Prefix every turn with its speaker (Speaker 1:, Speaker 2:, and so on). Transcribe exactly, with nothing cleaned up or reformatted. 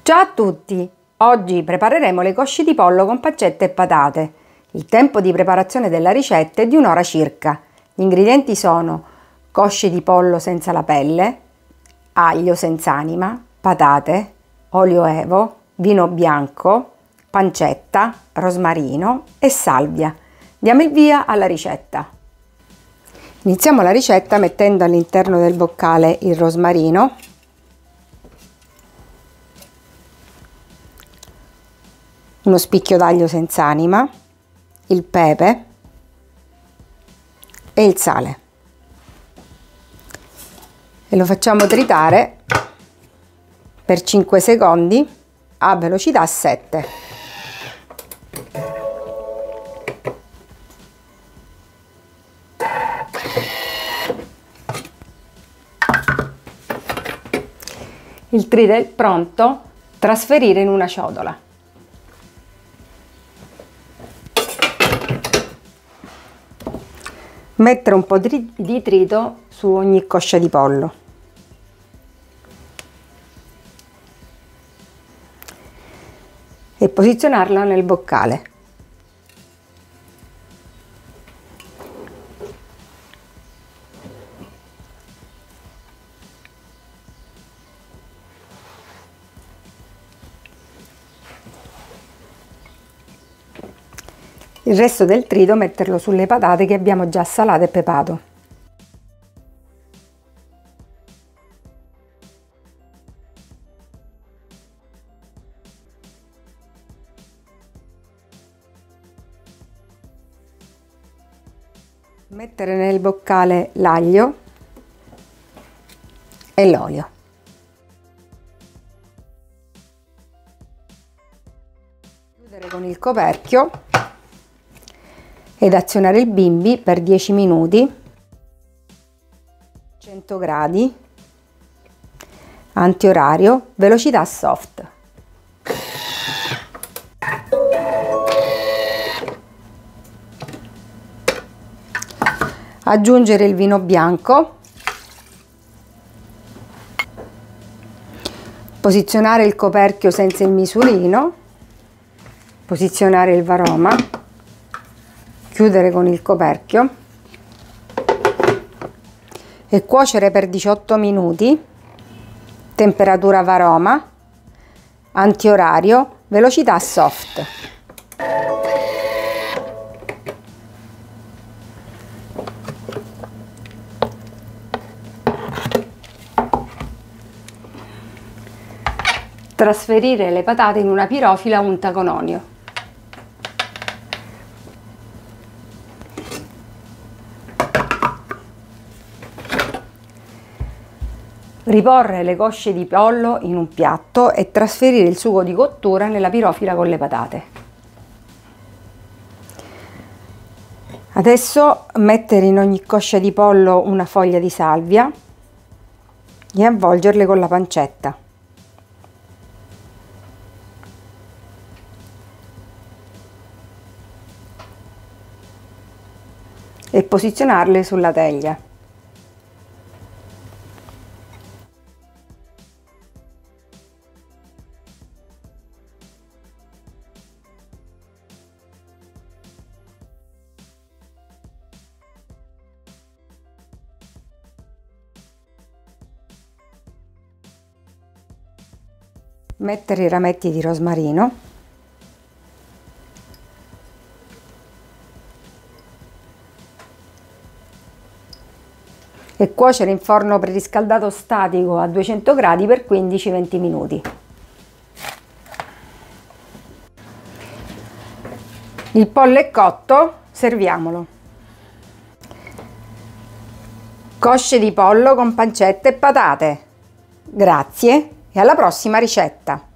Speaker 1: Ciao a tutti! Oggi prepareremo le cosce di pollo con pancetta e patate. Il tempo di preparazione della ricetta è di un'ora circa. Gli ingredienti sono cosce di pollo senza la pelle, aglio senza anima, patate, olio evo, vino bianco, pancetta, rosmarino e salvia. Diamo il via alla ricetta. Iniziamo la ricetta mettendo all'interno del boccale il rosmarino, uno spicchio d'aglio senza anima, il pepe e il sale e lo facciamo tritare per cinque secondi a velocità sette. Il trito è pronto, trasferire in una ciotola. Mettere un po' di trito su ogni coscia di pollo. E posizionarla nel boccale. Il resto del trito metterlo sulle patate che abbiamo già salato e pepato. Mettere nel boccale l'aglio e l'olio. Chiudere con il coperchio ed azionare il bimbi per dieci minuti, cento gradi, antiorario, velocità soft. Aggiungere il vino bianco, posizionare il coperchio senza il misurino, posizionare il varoma, chiudere con il coperchio e cuocere per diciotto minuti, temperatura varoma, antiorario, velocità soft. Trasferire le patate in una pirofila unta con olio. Riporre le cosce di pollo in un piatto e trasferire il sugo di cottura nella pirofila con le patate. Adesso mettere in ogni coscia di pollo una foglia di salvia e avvolgerle con la pancetta. E posizionarle sulla teglia. Mettere i rametti di rosmarino e cuocere in forno preriscaldato statico a duecento gradi per quindici venti minuti. Il pollo è cotto, serviamolo. Cosce di pollo con pancetta e patate. Grazie e alla prossima ricetta!